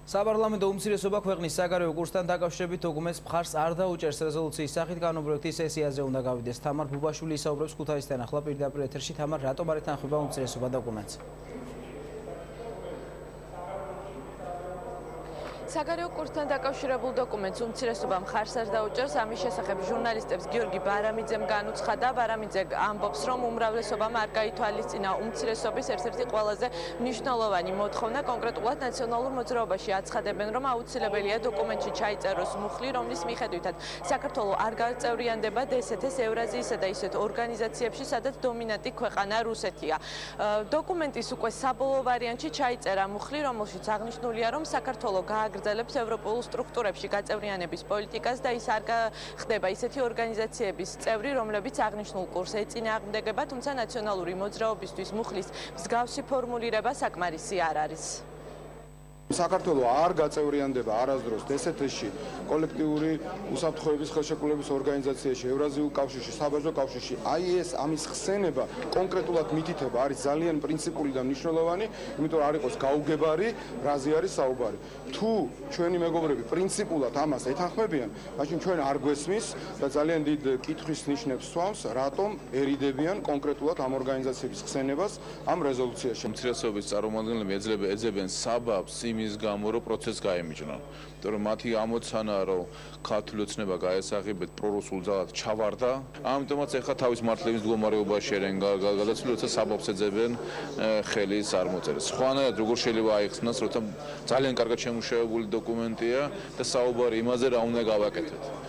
საპარლამენტო უმცირესობა ქვეყნის საგარეო კურსთან დაკავშირებით დოკუმენტს მხარს არ დაუჭერს რეზოლუციის სახით კანონპროექტის სესიაზე უნდა გავიდეს. თამარ ბუბაშვილი ისაუბრებს ქუთაისთან ახლა პირდაპირ ეთერში. თამარ, რატომ არ ეთანხმება უმცირესობა დოკუმენტს? საგარეო კურსთან დაკავშირებულ დოკუმენტს უმცირესობა მხარს არ დაუჭერს. ამის შესახებ ჟურნალისტებს გიორგი ბარამიძემ განუცხადა. ბარამიძე ამბობს, რომ უმრავლესობამ არ გაითვალისწინა უმცირესობის ერთ-ერთი ყველაზე მნიშვნელოვანი მოთხოვნა. კონკრეტულად ნაციონალურ მოძრაობაში აცხადებენ, რომ აუცილებელია დოკუმენტში ჩაიწეროს მუხლი, რომლის მიხედვითაც საქართველო არ გაწევრიანდება დსთ-ს, ევრაზიისა და ისეთ ორგანიზაციებში, სადაც დომინანტი ქვეყანა რუსეთია. დოკუმენტის უკვე საბოლოო ვარიანტში ჩაიწერა მუხლი, რომელშიც აღნიშნულია, რომ საქართველო გააგრძელებს ევროპულ სტრუქტურებში გაწევრიანების პოლიტიკას და ის არ ხდება ისეთი ორგანიზაციების წევრი, რომლებიც აღნიშნულ კურსს ეწინააღმდეგება, თუმცა ნაციონალური მოძრაობისთვის მუხლის მსგავსი ფორმულირება საკმარისი არ არის. საქართველო არ გაწევრიანდება არასდროს დსთ-ში, კოლექტიური უსაფრთხოების ხელშეკრულების ორგანიზაციაში, ევრაზიულ კავშირში, საბაჟო კავშირში. აი ეს ამის ხსენება კონკრეტულად მითითება არის ძალიან პრინციპული და მნიშვნელოვანი, იმიტომ რომ არ იყოს გაუგებარი, რაზე არის საუბარი. თუ ჩვენი მეგობრები პრინციპულად ამას ეთანხმებიან, მაშინ ჩვენ არ გვესმის და ძალიან დიდ კითხვის ნიშნებს სვამს, რატომ ერიდებიან კონკრეტულად ამ ორგანიზაციების ხსენებას ამ რეზოლუციაში. უმცირესობის წარმომადგენლები ეძებენ საბაბს იმის გამო, რომ პროცესს გაემიჯნონ. იმიტომ რომ მათი ამოცანა, რომ ქართული ოცნება გაესაღებათ პრორუსულ ძალად ჩავარდა, ამიტომაც ეხლა თავის მართლების მდგომარეობაში არიან გადაცვლილი, როცა საბაბს ეძებენ ხელის არ მოწერეს. სხვანაირად როგორ შეიძლება აიხსნას, როცა ძალიან კარგად შემუშავებული დოკუმენტია და საუბარი იმაზე, რა უნდა გავაკეთოთ.